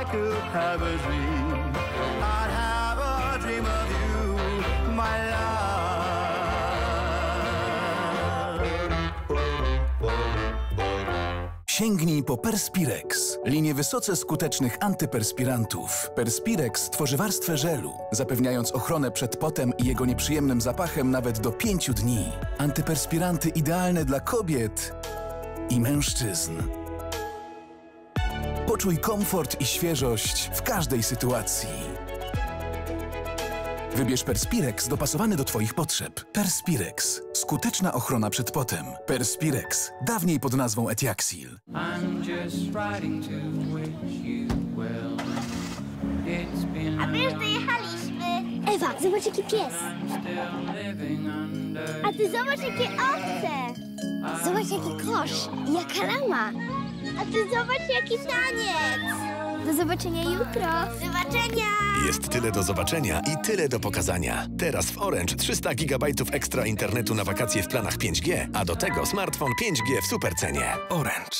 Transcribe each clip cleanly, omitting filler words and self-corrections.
could have a dream, I'd have a dream of you, my love. Sięgnij po Perspirex, linię wysoce skutecznych antyperspirantów. Perspirex tworzy warstwę żelu, zapewniając ochronę przed potem i jego nieprzyjemnym zapachem nawet do 5 dni. Antyperspiranty idealne dla kobiet i mężczyzn. Poczuj komfort i świeżość w każdej sytuacji. Wybierz Perspirex dopasowany do Twoich potrzeb. Perspirex. Skuteczna ochrona przed potem. Perspirex. Dawniej pod nazwą Etiaxil. A my już dojechaliśmy. Ewa, zobacz jaki pies. A ty zobacz jakie owce. Zobacz jaki kosz i jaka lama. A ty zobacz jaki taniec. Do zobaczenia jutro. Do zobaczenia. Jest tyle do zobaczenia i tyle do pokazania. Teraz w Orange 300 GB ekstra internetu na wakacje w planach 5G, a do tego smartfon 5G w supercenie. Orange.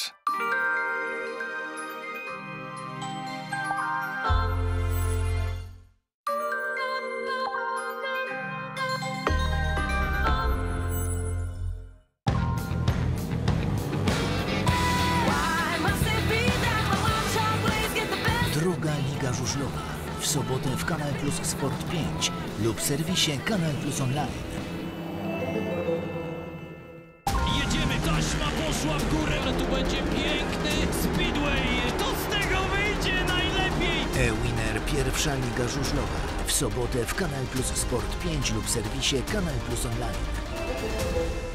Druga Liga Żużlowa. W sobotę w Kanal Plus Sport 5 lub serwisie Kanal Plus Online. Jedziemy, taśma poszła w górę, no tu będzie piękny speedway. To z tego wyjdzie najlepiej. E-Winner pierwsza Liga Żużlowa. W sobotę w Kanal Plus Sport 5 lub serwisie Kanal Plus Online.